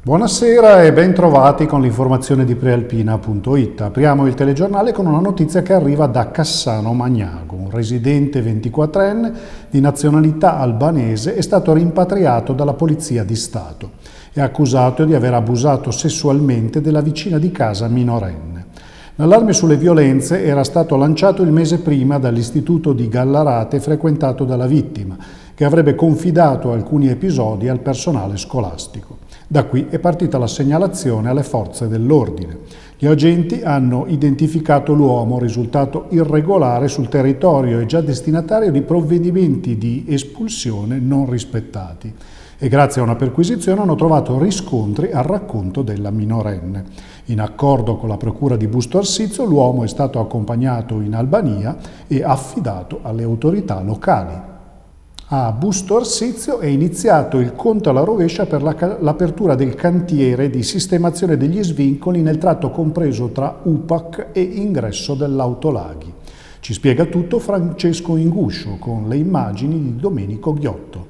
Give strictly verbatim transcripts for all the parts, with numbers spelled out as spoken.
Buonasera e ben trovati con l'informazione di prealpina punto it. Apriamo il telegiornale con una notizia che arriva da Cassano Magnago. Un residente ventiquattrenne di nazionalità albanese è stato rimpatriato dalla Polizia di Stato. È accusato di aver abusato sessualmente della vicina di casa minorenne. L'allarme sulle violenze era stato lanciato il mese prima dall'istituto di Gallarate frequentato dalla vittima, che avrebbe confidato alcuni episodi al personale scolastico. Da qui è partita la segnalazione alle forze dell'ordine. Gli agenti hanno identificato l'uomo risultato irregolare sul territorio e già destinatario di provvedimenti di espulsione non rispettati e grazie a una perquisizione hanno trovato riscontri al racconto della minorenne. In accordo con la procura di Busto Arsizio, l'uomo è stato accompagnato in Albania e affidato alle autorità locali. A Busto Arsizio è iniziato il conto alla rovescia per l'apertura del cantiere di sistemazione degli svincoli nel tratto compreso tra U P A C e ingresso dell'Autolaghi. Ci spiega tutto Francesco Inguscio con le immagini di Domenico Ghiotto.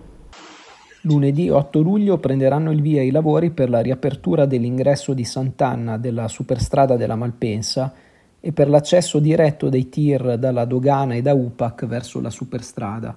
Lunedì otto luglio prenderanno il via i lavori per la riapertura dell'ingresso di Sant'Anna della superstrada della Malpensa e per l'accesso diretto dei tir dalla dogana e da U P A C verso la superstrada.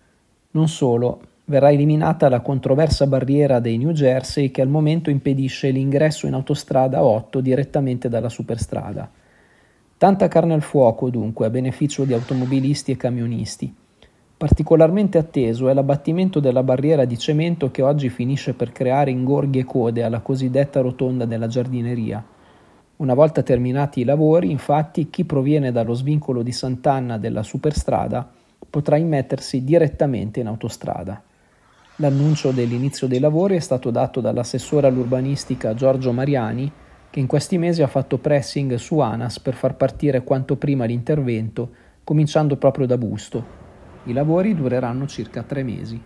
Non solo, verrà eliminata la controversa barriera dei New Jersey che al momento impedisce l'ingresso in autostrada otto direttamente dalla superstrada. Tanta carne al fuoco dunque a beneficio di automobilisti e camionisti. Particolarmente atteso è l'abbattimento della barriera di cemento che oggi finisce per creare ingorghi e code alla cosiddetta rotonda della giardineria. Una volta terminati i lavori, infatti, chi proviene dallo svincolo di Sant'Anna della superstrada potrà immettersi direttamente in autostrada. L'annuncio dell'inizio dei lavori è stato dato dall'assessore all'urbanistica Giorgio Mariani, che in questi mesi ha fatto pressing su ANAS per far partire quanto prima l'intervento, cominciando proprio da Busto. I lavori dureranno circa tre mesi.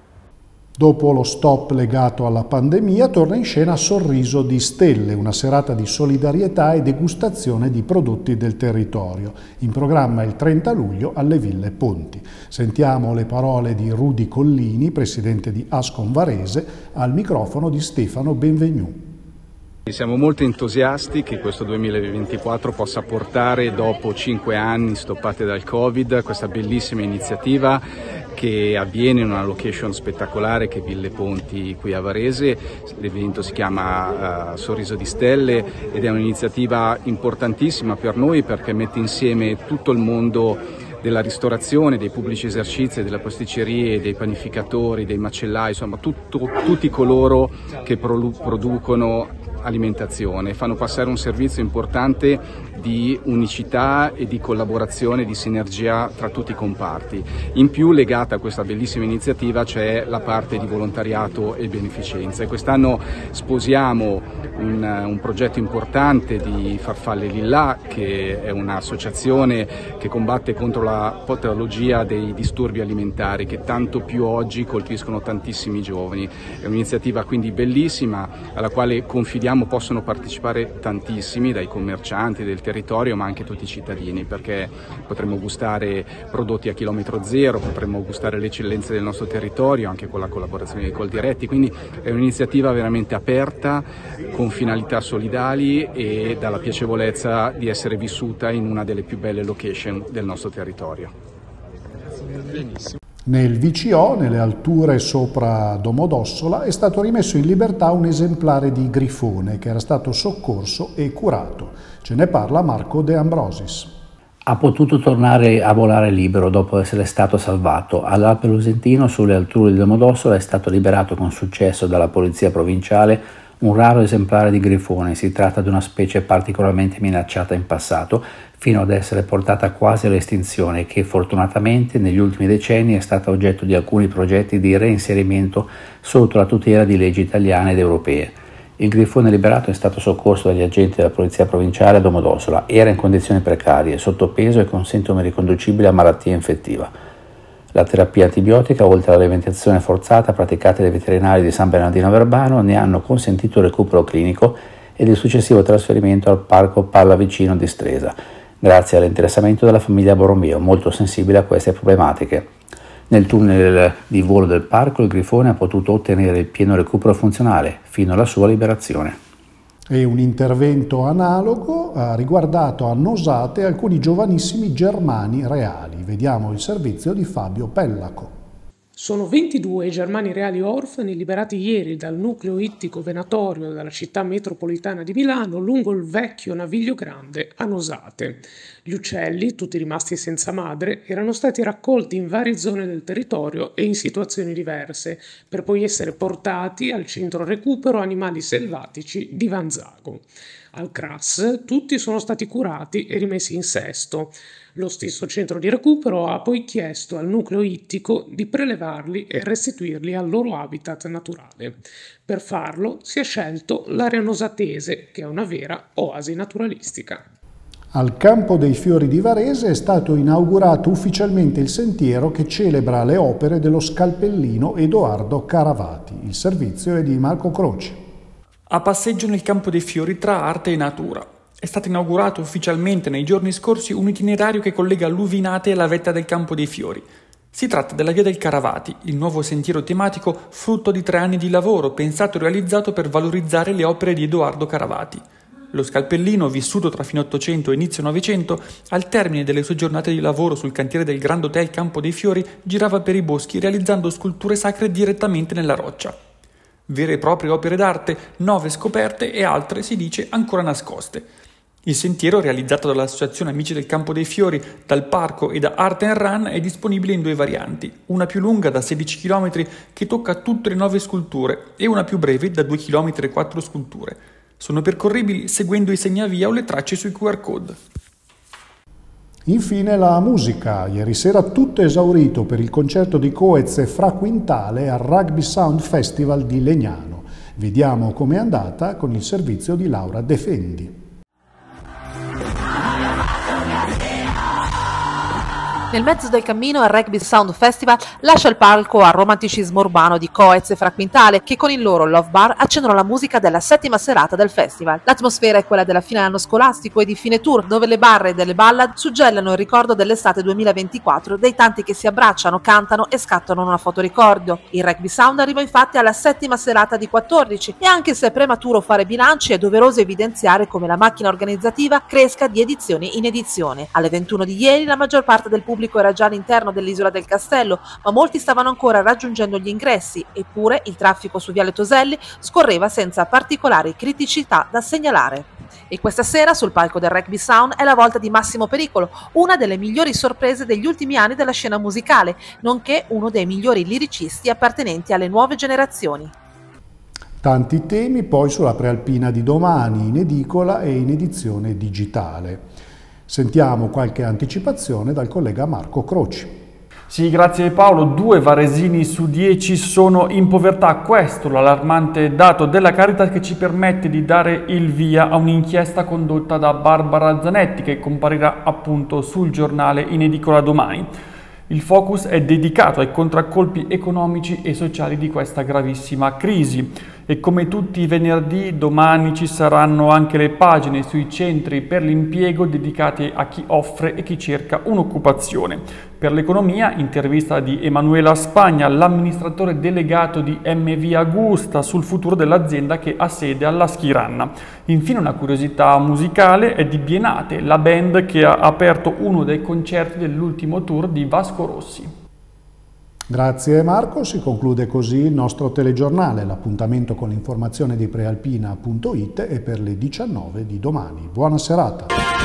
Dopo lo stop legato alla pandemia, torna in scena Sorriso di Stelle, una serata di solidarietà e degustazione di prodotti del territorio, in programma il trenta luglio alle Ville Ponti. Sentiamo le parole di Rudy Collini, presidente di Ascom Varese, al microfono di Stefano Benvenu. Siamo molto entusiasti che questo duemilaventiquattro possa portare, dopo cinque anni stoppate dal Covid, questa bellissima iniziativa che avviene in una location spettacolare che è Ville Ponti qui a Varese. L'evento si chiama uh, Sorriso di Stelle ed è un'iniziativa importantissima per noi perché mette insieme tutto il mondo della ristorazione, dei pubblici esercizi, delle pasticcerie, dei panificatori, dei macellai, insomma tutto, tutti coloro che producono alimentazione, fanno passare un servizio importante di unicità e di collaborazione, di sinergia tra tutti i comparti. In più, legata a questa bellissima iniziativa, c'è la parte di volontariato e beneficenza e quest'anno sposiamo un, un progetto importante di Farfalle Lillà, che è un'associazione che combatte contro la patologia dei disturbi alimentari che tanto più oggi colpiscono tantissimi giovani. È un'iniziativa quindi bellissima alla quale confidiamo possono partecipare tantissimi, dai commercianti del territorio ma anche tutti i cittadini, perché potremo gustare prodotti a chilometro zero, potremo gustare le eccellenze del nostro territorio anche con la collaborazione di Coldiretti, quindi è un'iniziativa veramente aperta con finalità solidali e dalla piacevolezza di essere vissuta in una delle più belle location del nostro territorio. Benissimo. Nel V C O, nelle alture sopra Domodossola, è stato rimesso in libertà un esemplare di grifone che era stato soccorso e curato. Ce ne parla Marco De Ambrosis. Ha potuto tornare a volare libero dopo essere stato salvato. All'Alpe Lusentino, sulle alture di Domodossola, è stato liberato con successo dalla polizia provinciale un raro esemplare di grifone. Si tratta di una specie particolarmente minacciata in passato, fino ad essere portata quasi all'estinzione, che fortunatamente negli ultimi decenni è stata oggetto di alcuni progetti di reinserimento sotto la tutela di leggi italiane ed europee. Il grifone liberato è stato soccorso dagli agenti della polizia provinciale a Domodossola. Era in condizioni precarie, sottopeso e con sintomi riconducibili a malattia infettiva. La terapia antibiotica, oltre all'alimentazione forzata praticata dai veterinari di San Bernardino Verbano, ne hanno consentito il recupero clinico ed il successivo trasferimento al Parco Pallavicino di Stresa, grazie all'interessamento della famiglia Borromeo, molto sensibile a queste problematiche. Nel tunnel di volo del parco il grifone ha potuto ottenere il pieno recupero funzionale fino alla sua liberazione. E un intervento analogo ha riguardato a Nosate alcuni giovanissimi germani reali. Vediamo il servizio di Fabio Pellaco. Sono ventidue i germani reali orfani liberati ieri dal nucleo ittico venatorio della città metropolitana di Milano lungo il vecchio Naviglio Grande a Nosate. Gli uccelli, tutti rimasti senza madre, erano stati raccolti in varie zone del territorio e in situazioni diverse, per poi essere portati al centro recupero animali selvatici di Vanzago. Al C R A S tutti sono stati curati e rimessi in sesto. Lo stesso centro di recupero ha poi chiesto al nucleo ittico di prelevarli e restituirli al loro habitat naturale. Per farlo si è scelto l'area nosatese, che è una vera oasi naturalistica. Al Campo dei Fiori di Varese è stato inaugurato ufficialmente il sentiero che celebra le opere dello scalpellino Edoardo Caravati. Il servizio è di Marco Croci. A passeggio nel Campo dei Fiori tra arte e natura. È stato inaugurato ufficialmente nei giorni scorsi un itinerario che collega Luvinate e la vetta del Campo dei Fiori. Si tratta della Via del Caravati, il nuovo sentiero tematico frutto di tre anni di lavoro pensato e realizzato per valorizzare le opere di Edoardo Caravati. Lo scalpellino, vissuto tra fine Ottocento e inizio Novecento, al termine delle sue giornate di lavoro sul cantiere del Grand Hotel Campo dei Fiori, girava per i boschi realizzando sculture sacre direttamente nella roccia. Vere e proprie opere d'arte, nove scoperte e altre, si dice, ancora nascoste. Il sentiero, realizzato dall'Associazione Amici del Campo dei Fiori, dal Parco e da Art and Run, è disponibile in due varianti, una più lunga da sedici chilometri che tocca tutte le nove sculture e una più breve da due chilometri e quattro sculture. Sono percorribili seguendo i segnavia o le tracce sui Q R code. Infine la musica. Ieri sera tutto esaurito per il concerto di Coez e Fra Quintale al Rugby Sound Festival di Legnano. Vediamo com'è andata con il servizio di Laura Defendi. Nel mezzo del cammino il Rugby Sound Festival lascia il palco al romanticismo urbano di Coez e Fra Quintale, che con il loro Love Bar accendono la musica della settima serata del festival. L'atmosfera è quella della fine anno scolastico e di fine tour, dove le barre delle ballad suggellano il ricordo dell'estate duemilaventiquattro, dei tanti che si abbracciano, cantano e scattano una fotoricordo. Il Rugby Sound arriva infatti alla settima serata di quattordici e anche se è prematuro fare bilanci, è doveroso evidenziare come la macchina organizzativa cresca di edizione in edizione. Alle ventuno di ieri la maggior parte del pubblico Il pubblico era già all'interno dell'Isola del Castello, ma molti stavano ancora raggiungendo gli ingressi, eppure il traffico su Viale Toselli scorreva senza particolari criticità da segnalare. E questa sera sul palco del Rugby Sound è la volta di Massimo Pericolo, una delle migliori sorprese degli ultimi anni della scena musicale, nonché uno dei migliori liricisti appartenenti alle nuove generazioni. Tanti temi poi sulla Prealpina di domani, in edicola e in edizione digitale. Sentiamo qualche anticipazione dal collega Marco Croci. Sì, grazie Paolo. Due varesini su dieci sono in povertà. Questo l'allarmante dato della Caritas che ci permette di dare il via a un'inchiesta condotta da Barbara Zanetti che comparirà appunto sul giornale in edicola domani. Il focus è dedicato ai contraccolpi economici e sociali di questa gravissima crisi e come tutti i venerdì domani ci saranno anche le pagine sui centri per l'impiego dedicati a chi offre e chi cerca un'occupazione. Per l'economia, intervista di Emanuela Spagna, l'amministratore delegato di M V Agusta sul futuro dell'azienda che ha sede alla Schiranna. Infine una curiosità musicale è di Bienate, la band che ha aperto uno dei concerti dell'ultimo tour di Vasco Rossi. Grazie Marco, si conclude così il nostro telegiornale. L'appuntamento con l'informazione di prealpina punto it è per le diciannove di domani. Buona serata.